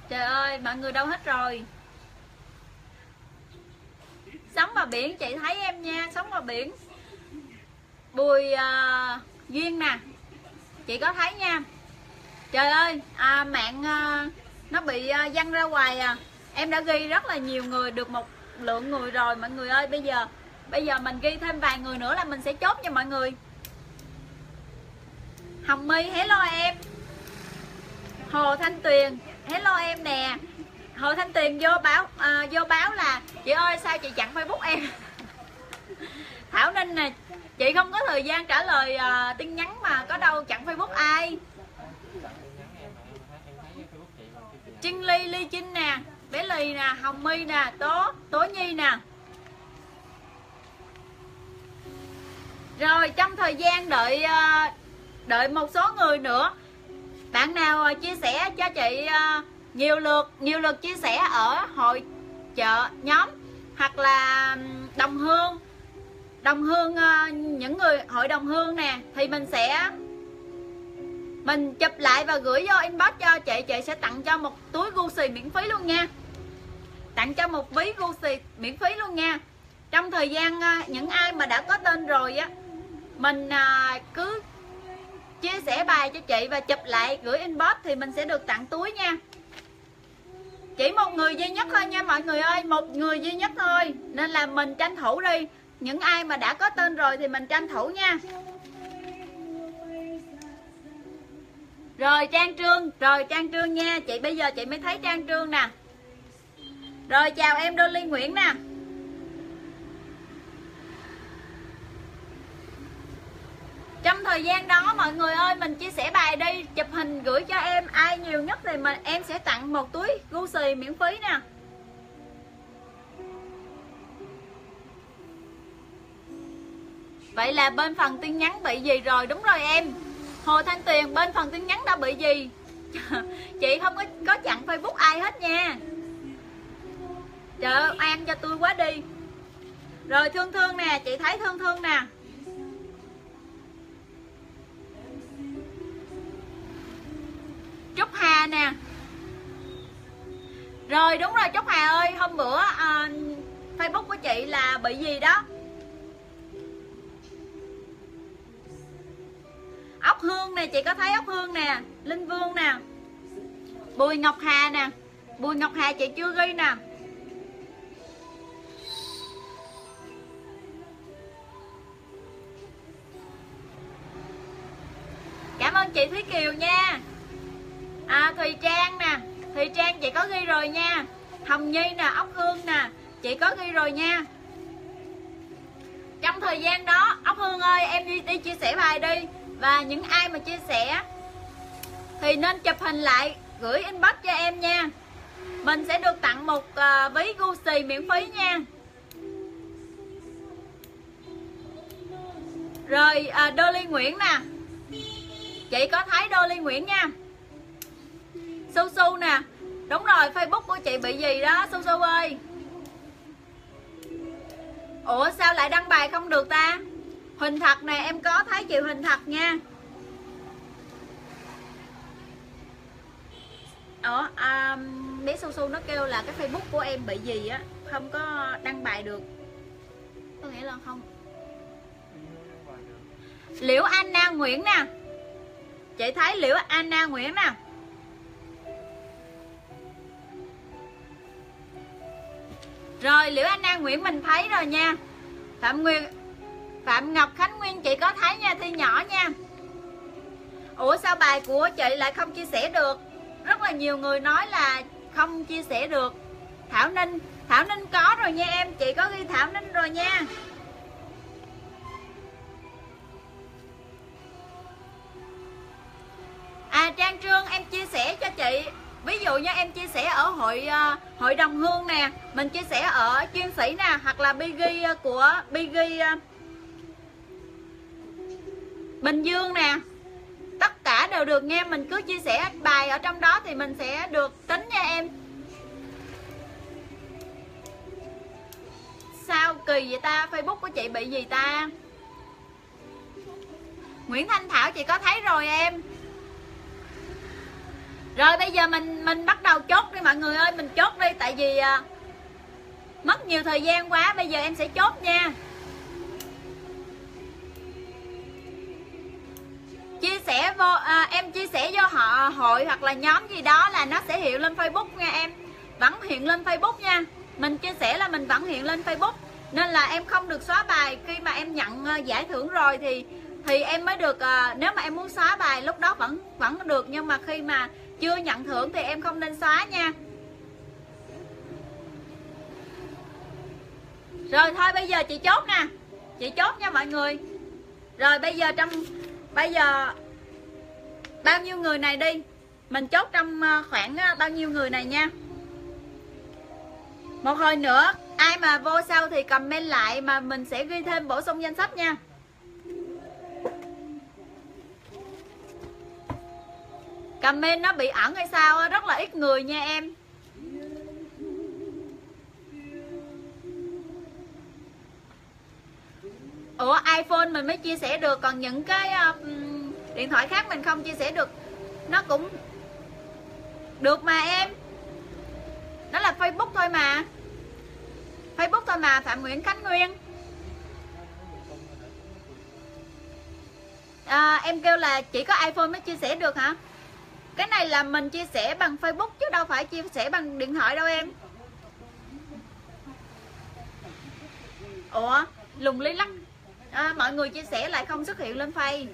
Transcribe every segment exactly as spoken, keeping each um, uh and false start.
Trời ơi, mọi người đâu hết rồi? Sống bờ biển, chị thấy em nha. Sống bờ biển Bùi uh, Duyên nè, chị có thấy nha. Trời ơi, à, mạng uh, nó bị uh, văng ra ngoài à. Em đã ghi rất là nhiều người, được một lượng người rồi mọi người ơi. Bây giờ Bây giờ mình ghi thêm vài người nữa là mình sẽ chốt cho mọi người. Hồng My, hello em. Hồ Thanh Tuyền, hello em nè. Hồ Thanh Tuyền vô báo à, vô báo là chị ơi sao chị chặn Facebook em. Thảo Ninh nè, chị không có thời gian trả lời à, tin nhắn mà có đâu chặn Facebook ai. Trinh Ly, Ly Trinh nè, bé Lì nè, Hồng My nè, Tố, Tố Nhi nè. Rồi trong thời gian đợi à, đợi một số người nữa, bạn nào chia sẻ cho chị nhiều lượt nhiều lượt chia sẻ ở hội chợ nhóm hoặc là đồng hương đồng hương những người hội đồng hương nè, thì mình sẽ mình chụp lại và gửi vô inbox cho chị. Chị sẽ tặng cho một túi Gucci miễn phí luôn nha, tặng cho một ví Gucci miễn phí luôn nha. Trong thời gian những ai mà đã có tên rồi á, mình cứ chia sẻ bài cho chị và chụp lại gửi inbox thì mình sẽ được tặng túi nha. Chỉ một người duy nhất thôi nha mọi người ơi, một người duy nhất thôi, nên là mình tranh thủ đi. Những ai mà đã có tên rồi thì mình tranh thủ nha. Rồi Trang Trương, rồi Trang Trương nha chị, bây giờ chị mới thấy Trang Trương nè. Rồi chào em Dolly Nguyễn nè. Trong thời gian đó mọi người ơi, mình chia sẻ bài đi, chụp hình gửi cho em, ai nhiều nhất thì mà em sẽ tặng một túi Gucci miễn phí nè. Vậy là bên phần tin nhắn bị gì rồi? Đúng rồi em Hồ Thanh Tuyền, bên phần tin nhắn đã bị gì? Chị không có, có chặn Facebook ai hết nha. Trời ơi, an cho tôi quá đi. Rồi Thương Thương nè, chị thấy Thương Thương nè. Trúc Hà nè. Rồi đúng rồi Trúc Hà ơi, hôm bữa à, Facebook của chị là bị gì đó. Ốc Hương nè, chị có thấy Ốc Hương nè, Linh Vương nè, Bùi Ngọc Hà nè. Bùi Ngọc Hà chị chưa ghi nè. Cảm ơn chị Thúy Kiều nha. À, Thùy Trang nè, Thùy Trang chị có ghi rồi nha. Hồng Nhi nè, Ốc Hương nè, chị có ghi rồi nha. Trong thời gian đó, Ốc Hương ơi em đi, đi chia sẻ bài đi. Và những ai mà chia sẻ thì nên chụp hình lại gửi inbox cho em nha. Mình sẽ được tặng một uh, ví Gucci miễn phí nha. Rồi uh, Dolly Nguyễn nè, chị có thấy Dolly Nguyễn nha. Su Su nè, đúng rồi Facebook của chị bị gì đó Su Su ơi. Ủa sao lại đăng bài không được ta? Huỳnh Thật nè, em có thấy chị Huỳnh Thật nha. Ủa à, bé Su Su nó kêu là cái Facebook của em bị gì á, không có đăng bài được. Có nghĩa là không. Liễu Anna Nguyễn nè, chị thấy Liễu Anna Nguyễn nè. Rồi Liễu Anna Nguyễn mình thấy rồi nha. Phạm Nguyên Phạm Ngọc Khánh Nguyên chị có thấy nha, Thi nhỏ nha. Ủa sao bài của chị lại không chia sẻ được? Rất là nhiều người nói là không chia sẻ được. Thảo Ninh, Thảo Ninh có rồi nha em, chị có ghi Thảo Ninh rồi nha. À Trang Trương em chia sẻ cho chị. Ví dụ như em chia sẻ ở hội uh, hội đồng hương nè, mình chia sẻ ở chuyên sĩ nè, hoặc là Biggie của Biggie uh, Bình Dương nè, tất cả đều được nghe. Mình cứ chia sẻ bài ở trong đó thì mình sẽ được tính nha em. Sao kỳ vậy ta, Facebook của chị bị gì ta? Nguyễn Thanh Thảo chị có thấy rồi em. Rồi bây giờ mình mình bắt đầu chốt đi mọi người ơi, mình chốt đi tại vì à, mất nhiều thời gian quá. Bây giờ em sẽ chốt nha. Chia sẻ vô à, em chia sẻ vô họ hội hoặc là nhóm gì đó là nó sẽ hiện lên Facebook nha em. Vẫn hiện lên Facebook nha. Mình chia sẻ là mình vẫn hiện lên Facebook. Nên là em không được xóa bài. Khi mà em nhận uh, giải thưởng rồi thì thì em mới được uh, nếu mà em muốn xóa bài lúc đó vẫn vẫn được, nhưng mà khi mà chưa nhận thưởng thì em không nên xóa nha. Rồi thôi bây giờ chị chốt nè. Chị chốt nha mọi người. Rồi bây giờ trong bây giờ bao nhiêu người này đi, mình chốt trong uh, khoảng uh, bao nhiêu người này nha. Một hồi nữa ai mà vô sau thì comment lại mà mình sẽ ghi thêm bổ sung danh sách nha. Comment nó bị ẩn hay sao, rất là ít người nha em. Ủa iPhone mình mới chia sẻ được, còn những cái uh, điện thoại khác mình không chia sẻ được. Nó cũng được mà em. Nó là Facebook thôi mà. Facebook thôi mà, Phạm Nguyễn Khánh Nguyên. À, em kêu là chỉ có iPhone mới chia sẻ được hả? Cái này là mình chia sẻ bằng Facebook chứ đâu phải chia sẻ bằng điện thoại đâu em. Ủa, lùng lý lắc. À, mọi người chia sẻ lại không xuất hiện lên Face.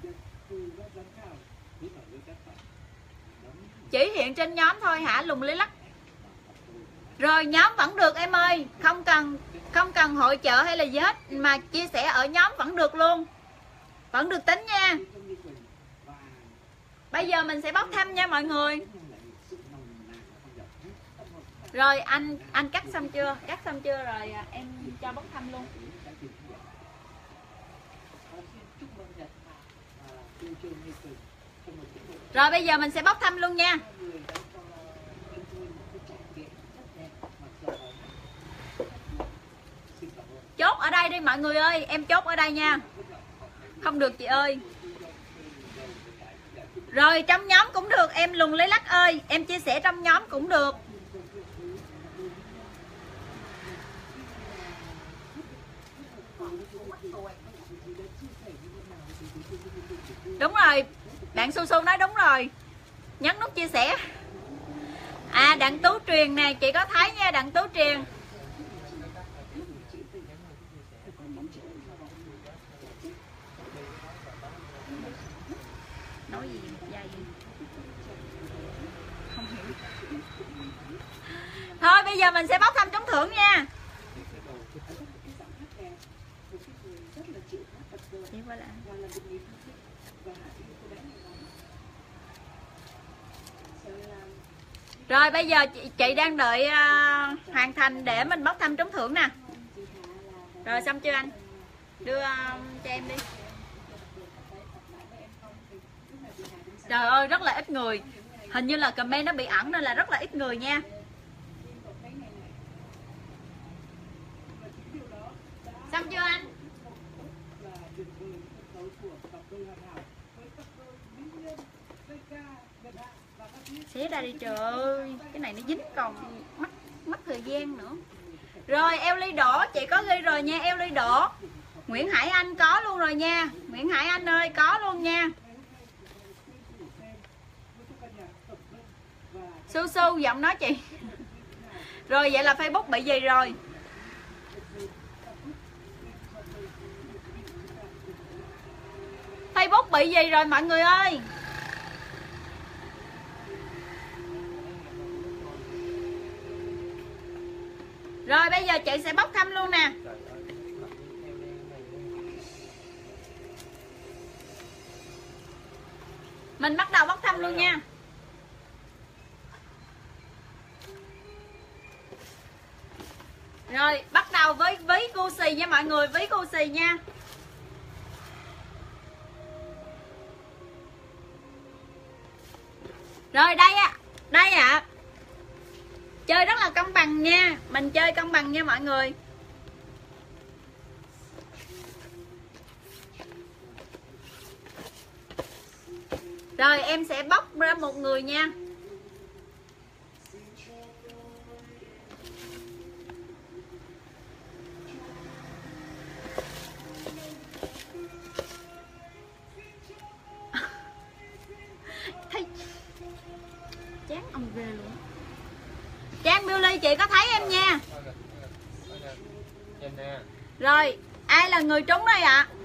Chỉ hiện trên nhóm thôi hả? Lùng lý lắc. Rồi nhóm vẫn được em ơi, không cần không cần hội chợ hay là gì hết, mà chia sẻ ở nhóm vẫn được luôn, vẫn được tính nha. Bây giờ mình sẽ bóc thăm nha mọi người. Rồi anh anh cắt xong chưa? Cắt xong chưa rồi em cho bóc thăm luôn. Rồi bây giờ mình sẽ bóc thăm luôn nha. Chốt ở đây đi mọi người ơi, em chốt ở đây nha. Không được chị ơi. Rồi trong nhóm cũng được, em lùng lấy lắc ơi, em chia sẻ trong nhóm cũng được. Đúng rồi, bạn Su Su nói đúng rồi. Nhấn nút chia sẻ. À Đặng Tú Truyền nè, chị có thấy nha Đặng Tú Truyền. Nói gì dây không hiểu. Thôi bây giờ mình sẽ bóc thăm trúng thưởng nha. Chị quay lại. Rồi bây giờ chị, chị đang đợi uh, hoàn thành để mình bóc thăm trúng thưởng nè. Rồi xong chưa anh? Đưa uh, cho em đi. Trời ơi rất là ít người. Hình như là comment nó bị ẩn nên là rất là ít người nha. Xong chưa anh? Xé ra đi trời ơi. Cái này nó dính còn mất, mất thời gian nữa. Rồi eo ly đổ, chị có ghi rồi nha, eo ly đổ. Nguyễn Hải Anh có luôn rồi nha. Nguyễn Hải Anh ơi có luôn nha. Su Su giọng nói chị. Rồi vậy là Facebook bị gì rồi? Facebook bị gì rồi mọi người ơi? Rồi bây giờ chị sẽ bóc thăm luôn nè. Mình bắt đầu bóc thăm luôn nha. Rồi bắt đầu với ví Gucci nha mọi người, ví Gucci nha. Rồi đây ạ, đây ạ. À. Chơi rất là công bằng nha, mình chơi công bằng nha mọi người. Rồi em sẽ bóc ra một người nha. chán ông ghê luôn. Trang Beauty chị có thấy em nha. Rồi ai là người trúng đây ạ? À?